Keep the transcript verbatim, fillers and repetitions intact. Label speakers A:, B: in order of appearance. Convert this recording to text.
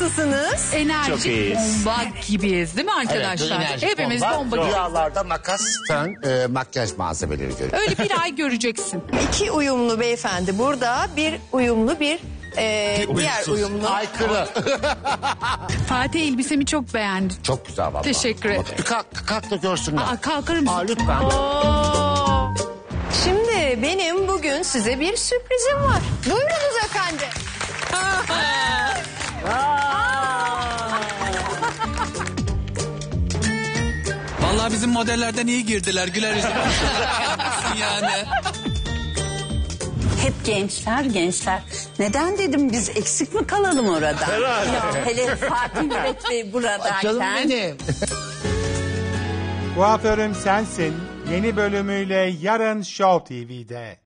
A: nasılsınız?
B: Enerjik
C: Çok iyiyiz.
B: bomba gibiyiz değil mi arkadaşlar?
D: Evet,
B: Hepimiz bomba, gibi.
D: Rüyalarda makas, fön, e, makyaj malzemeleri görüyoruz.
B: Öyle bir ay göreceksin.
A: İki uyumlu beyefendi burada. Bir uyumlu bir, e, diğer uyumlu.
D: Aykırı.
B: Fatih elbisemi çok beğendi.
D: Çok güzel vallahi.
B: Teşekkür ederim.
D: Bir kalk, kalk da görsünler.
B: Aa, kalkar mısın?
D: Aa, lütfen.
B: Oo.
A: Şimdi benim bugün size bir sürprizim var. Buyurunuz efendim.
E: Vallahi bizim modellerden iyi girdiler. Güler yüzlü. yani.
F: Hep gençler gençler. Neden dedim biz eksik mi kalalım orada? Ya, hele Fatih Müret Bey buradayken.
D: Canım benim.
G: Kuaförüm Sensin yeni bölümüyle yarın Show T V'de.